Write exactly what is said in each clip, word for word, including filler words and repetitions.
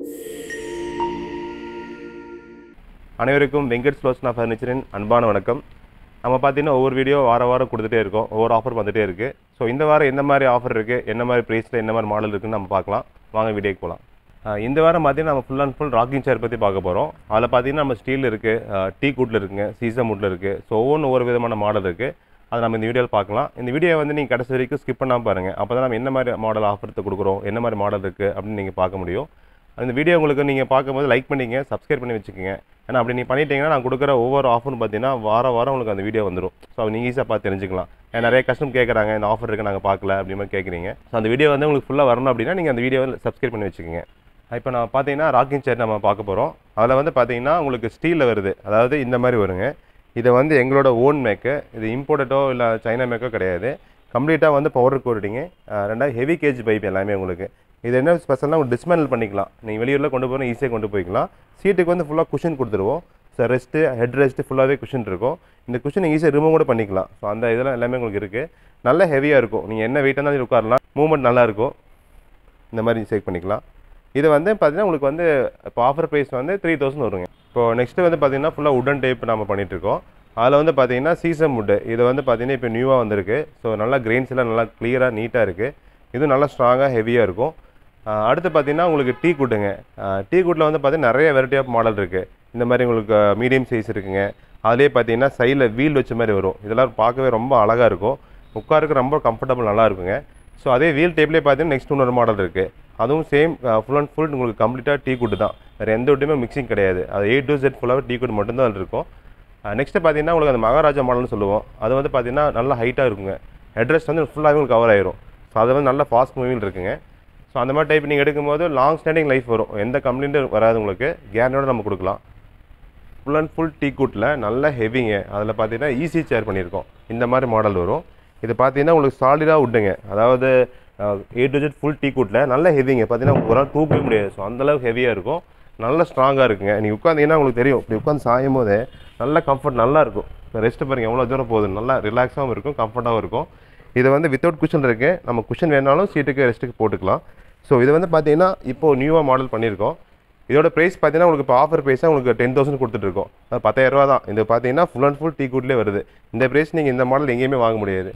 அனைவருக்கும் வெங்கட் சுலோச்சனா ஃபர்னிச்சரின் அன்பான வணக்கம். நம்ம பார்த்தீங்கன்னா ஒவ்வொரு வீடியோ வார வாரம் கொடுத்துட்டே இருக்கோம், ஒவ்வொரு ஆஃபர் வந்துட்டே இருக்குது. ஸோ இந்த வாரம் எந்த மாதிரி ஆஃபர் இருக்குது, என்ன மாதிரி ப்ரைஸில் என்ன மாதிரி மாடல் இருக்குதுன்னு நம்ம பார்க்கலாம். வாங்க வீடியோக்கு போகலாம். இந்த வாரம் பார்த்தீங்கன்னா நம்ம full and full rocking chair பற்றி பார்க்க போகிறோம். அதில் பார்த்தீங்கன்னா நம்ம ஸ்டீல் இருக்குது, டீக் வுட்டில் இருக்குங்க, சீசம் வுட்டில் இருக்குது. ஸோ ஒவ்வொன்றும் ஒவ்வொரு விதமான மாடல் இருக்குது. அதை நம்ம இந்த வீடியோவில் பார்க்கலாம். இந்த வீடியோ வந்து நீங்கள் கடைசி வரைக்கும் ஸ்கிப் பண்ணாமல் பாருங்கள். அப்போ தான் நம்ம என்ன மாதிரி மாடல் ஆஃபர் கொடுக்குறோம், என்ன மாதிரி மாடல் இருக்குது அப்படின்னு நீங்கள் பார்க்க முடியும். அந்த வீடியோ உங்களுக்கு நீங்கள் பார்க்கும்போது லைக் பண்ணிங்க, சப்ஸ்கிரைப் பண்ணி வச்சுக்கோங்க. ஏன்னா அப்படி நீங்கள் பண்ணிட்டீங்கன்னா நான் கொடுக்குற ஒவ்வொரு ஆஃபர்னு பார்த்தீங்கன்னா வாரம் வாரம் உங்களுக்கு அந்த வீடியோ வந்துடும். ஸோ நீங்கள் ஈஸியாக பார்த்து தெரிஞ்சுக்கலாம். ஏன்னா நிறைய கஸ்டமர் கேட்குறாங்க, இந்த ஆஃபர் இருக்குது நாங்கள் பார்க்கல அப்படி மாதிரி கேட்குறீங்க. ஸோ அந்த வீடியோ வந்து உங்களுக்கு ஃபுல்லாக வரணும் அப்படின்னா நீங்கள் அந்த வீடியோவை சப்ஸ்கிரைப் பண்ணி வச்சுக்கோங்க. இப்போ நான் பார்த்தீங்கன்னா ராக்கிங் சேர் நம்ம பார்க்க போகிறோம். அதில் வந்து பார்த்தீங்கன்னா உங்களுக்கு ஸ்டீலில் வருது, அதாவது இந்த மாதிரி வருங்க. இதை வந்து எங்களோட ஓன் மேக்கு, இது இம்போர்ட்டோ இல்லை சைனா மேக்கோ கிடையாது. கம்ப்ளீட்டாக வந்து பவர் கோட்டிங்கு, ரெண்டாவது ஹெவி கேஜ் பைப் எல்லாமே உங்களுக்கு. இது என்ன ஸ்பெஷல்னா உங்களுக்கு டிஸ்மேண்டில் பண்ணிக்கலாம். நீங்கள் வெளியூரில் கொண்டு போகணும், ஈஸியாக கொண்டு போய்க்கலாம். சீட்டுக்கு வந்து ஃபுல்லாக குஷன் கொடுத்துருவோம். ஸோ ரெஸ்ட்டு, ஹெட் ரெஸ்ட்டு ஃபுல்லாகவே குஷன் இருக்கும். இந்த குஷன் நீங்கள் ஈஸியாக ரிமூவ் கூட பண்ணிக்கலாம். ஸோ அந்த இதெல்லாம் எல்லாமே உங்களுக்கு இருக்குது. நல்ல ஹெவியாக இருக்கும். நீங்கள் என்ன வெயிட்டாக இருந்தாலும் உட்காரலாம், மூவ்மெண்ட் நல்லாயிருக்கும். இந்த மாதிரி செக் பண்ணிக்கலாம். இது வந்து பார்த்தீங்கன்னா உங்களுக்கு வந்து இப்போ ஆஃபர் ப்ரைஸ் வந்து த்ரீ தௌசண்ட் வருங்க. இப்போது நெக்ஸ்ட்டு வந்து பார்த்தீங்கன்னா ஃபுல்லாக உடன் டைப் நம்ம பண்ணிகிட்ருக்கோம். அதில் வந்து பார்த்தீங்கன்னா சீசம் வுட்டு, இது வந்து பார்த்தீங்கன்னா இப்போ நியூவாக வந்திருக்கு. ஸோ நல்லா கிரெயின்ஸ் எல்லாம் நல்லா கிளியராக நீட்டாக இருக்குது. இதுவும் நல்லா ஸ்ட்ராங்காக ஹெவியாக இருக்கும். அடுத்து பார்த்தீங்கன்னா உங்களுக்கு டீக் வுட்டுங்க. டீக் வுட்டில் வந்து பார்த்தீங்கன்னா நிறைய வெரைட்டி ஆஃப் மாடல் இருக்குது. இந்த மாதிரி உங்களுக்கு மீடியம் சைஸ் இருக்குங்க. அதிலே பார்த்தீங்கன்னா சைடில் வீல் வச்ச மாதிரி வரும். இதெல்லாம் பார்க்கவே ரொம்ப அழகாக இருக்கும். உட்காருக்கு ரொம்ப கம்ஃபர்டபுள் நல்லா இருக்குங்க. ஸோ அதே வீல் டைப்லேயே பார்த்தீங்கன்னா நெக்ஸ்ட் இன்னொரு மாடல் இருக்குது. அதுவும் சேம் ஃபுல் அண்ட் ஃபுல் உங்களுக்கு கம்ப்ளீட்டாக டீக் வுட் தான். வேறு எந்த வுட்டுமே மிக்சிங் கிடையாது. அது ஏ டு செட் ஃபுல்லாகவே டீக் வுட் மட்டும்தான் அதில் இருக்கும். நெக்ஸ்ட்டு பார்த்தீங்கன்னா உங்களுக்கு அந்த மகாராஜா மாடல்னு சொல்லுவோம். அது வந்து பார்த்தீங்கன்னா நல்லா ஹைட்டாக இருக்குங்க. ஹெட்ரெஸ்ட் வந்து ஃபுல்லாகவே உங்களுக்கு கவர் ஆயிரும். ஸோ அது வந்து நல்லா ஃபாஸ்ட் மூவிங் இருக்குங்க. ஸோ அந்த மாதிரி டைப் நீங்கள் எடுக்கும்போது லாங் ஸ்டாண்டிங் லைஃப் வரும். எந்த கம்ப்ளைண்ட்டும் வராது உங்களுக்கு. கேரண்டியோடு நம்ம கொடுக்கலாம். ஃபுல் அண்ட் ஃபுல் டீக் வுட்டில் நல்ல ஹெவிங்க. அதில் பார்த்தீங்கன்னா ஈஸி சேர் பண்ணியிருக்கோம். இந்த மாதிரி மாடல் வரும். இது பார்த்தீங்கன்னா உங்களுக்கு சாலிடாக வுட்டுங்க. அதாவது A to Z full teak வுட்டில் நல்ல ஹெவிங்க. பார்த்தீங்கன்னா ஒரு நாள் தூக்கவே முடியாது. ஸோ அந்தளவுக்கு ஹெவியாக இருக்கும். நல்ல ஸ்ட்ராங்காக இருக்குங்க. நீங்கள் உட்காந்தீங்கன்னா உங்களுக்கு தெரியும், இப்படி உட்காந்து சாயும் போதே நல்ல கம்ஃபர்ட் நல்லா இருக்கும். ரெஸ்ட்டு பாருங்கள் எவ்வளோ தூரம் போகுது. நல்லா ரிலாக்ஸாகவும் இருக்கும், கம்ஃபர்ட்டாகவும் இருக்கும். இது வந்து வித்தவுட் குஷன் இருக்குது. நம்ம குஷன் வேணாலும் சீட்டுக்கு ரெஸ்ட்டுக்கு போட்டுக்கலாம். ஸோ இது வந்து பார்த்தீங்கன்னா இப்போது நியூவாக மாடல் பண்ணியிருக்கோம். இதோட ப்ரைஸ் பார்த்தீங்கன்னா உங்களுக்கு இப்போ ஆஃபர் ப்ரைஸாக உங்களுக்கு டென் தௌசண்ட் கொடுத்துட்ருக்கோம். அது பத்தாயிரரூவா தான். இது பார்த்தீங்கன்னா ஃபுல் அண்ட் ஃபுல் டீக் வுட்லேயே வருது. இந்த ப்ரைஸ் நீங்கள் இந்த மாடல் எங்கேயுமே வாங்க முடியாது.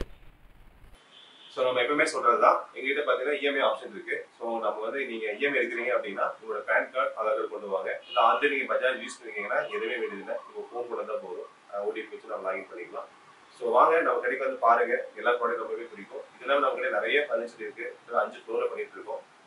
ஸோ நம்ம எப்பவுமே சொல்கிறது தான், எங்ககிட்ட பார்த்தீங்கன்னா இஎம்ஐ ஆப்ஷன் இருக்குது. ஸோ நம்ம வந்து நீங்கள் இஎம்ஐ எடுக்கிறீங்க அப்படின்னா உங்களோட பேன் கார்டு, ஆதார் கார்டு கொண்டு வாங்க. இல்லை ஆல்ரெடி நீங்கள் பஜாஜ் யூஸ் பண்ணிருக்கீங்கன்னா எதுவுமே வேண்டியதில்லை. உங்கள் ஃபோன் கூட தான் போதும். ஓடிபி வச்சு நம்ம லாகின் பண்ணிக்கலாம். ஸோ வாங்க நம்ம கடைக்கு வந்து பாருங்கள். எல்லா ப்ராடக்ட் ரொம்பவே பிடிக்கும். இதெல்லாம் நம்ம கிட்ட நிறைய ஃபர்னிச்சர் இருக்குது. அஞ்சு ஃப்ளோரில் பண்ணிட்டு இருக்கோம்.